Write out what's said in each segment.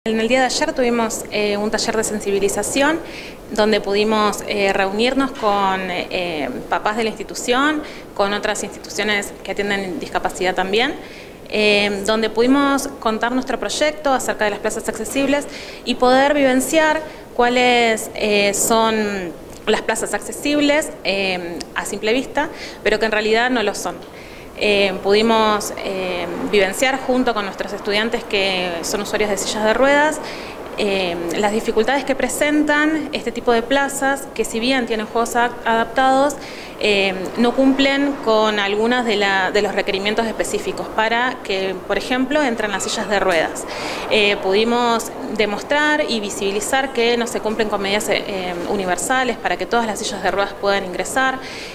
En el día de ayer tuvimos un taller de sensibilización donde pudimos reunirnos con papás de la institución, con otras instituciones que atienden discapacidad también, donde pudimos contar nuestro proyecto acerca de las plazas accesibles y poder vivenciar cuáles son las plazas accesibles a simple vista, pero que en realidad no lo son. Pudimos vivenciar junto con nuestros estudiantes que son usuarios de sillas de ruedas las dificultades que presentan este tipo de plazas, que si bien tienen juegos adaptados, no cumplen con algunos de los requerimientos específicos para que, por ejemplo, entren las sillas de ruedas. Pudimos demostrar y visibilizar que no se cumplen con medidas universales para que todas las sillas de ruedas puedan ingresar.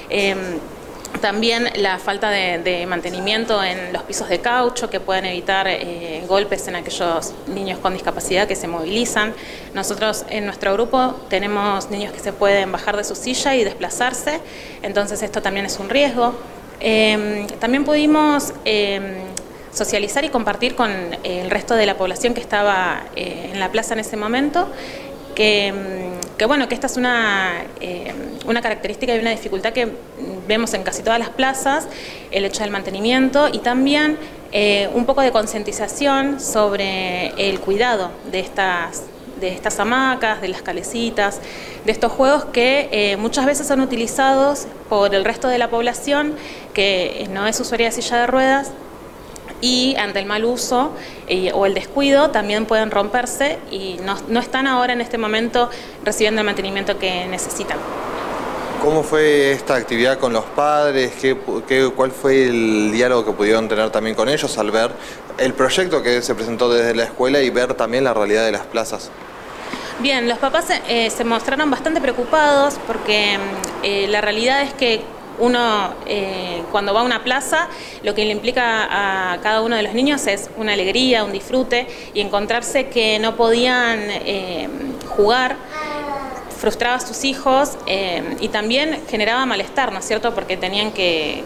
También la falta de mantenimiento en los pisos de caucho que pueden evitar golpes en aquellos niños con discapacidad que se movilizan. Nosotros en nuestro grupo tenemos niños que se pueden bajar de su silla y desplazarse, entonces esto también es un riesgo. También pudimos socializar y compartir con el resto de la población que estaba en la plaza en ese momento, que esta es una característica y una dificultad que vemos en casi todas las plazas, el hecho del mantenimiento y también un poco de concientización sobre el cuidado de estas hamacas, de las calecitas, de estos juegos que muchas veces son utilizados por el resto de la población que no es usuaria de silla de ruedas, y ante el mal uso o el descuido también pueden romperse y no están ahora en este momento recibiendo el mantenimiento que necesitan. ¿Cómo fue esta actividad con los padres? ¿Cuál fue el diálogo que pudieron tener también con ellos al ver el proyecto que se presentó desde la escuela y ver también la realidad de las plazas? Bien, los papás se mostraron bastante preocupados porque la realidad es que uno cuando va a una plaza, lo que le implica a cada uno de los niños es una alegría, un disfrute, y encontrarse que no podían jugar frustraba a sus hijos y también generaba malestar, ¿no es cierto? Porque tenían que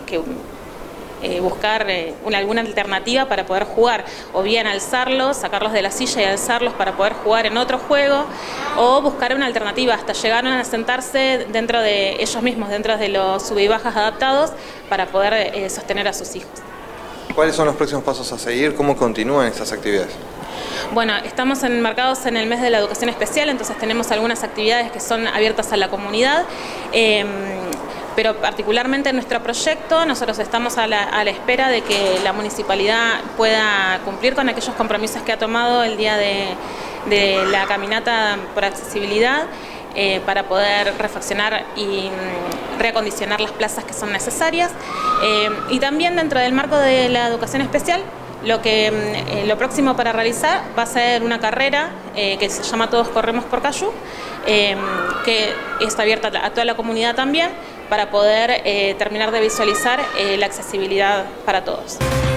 buscar alguna alternativa para poder jugar, o bien alzarlos, sacarlos de la silla y alzarlos para poder jugar en otro juego, o buscar una alternativa, hasta llegaron a sentarse dentro de ellos mismos, dentro de los sub y bajas adaptados, para poder sostener a sus hijos. ¿Cuáles son los próximos pasos a seguir? ¿Cómo continúan estas actividades? Bueno, estamos enmarcados en el mes de la educación especial, entonces tenemos algunas actividades que son abiertas a la comunidad, pero particularmente en nuestro proyecto nosotros estamos a la espera de que la municipalidad pueda cumplir con aquellos compromisos que ha tomado el día de la caminata por accesibilidad, para poder refaccionar y reacondicionar las plazas que son necesarias, y también dentro del marco de la educación especial lo próximo para realizar va a ser una carrera que se llama Todos Corremos por Cayú, que es abierta a toda la comunidad también, para poder terminar de visualizar la accesibilidad para todos.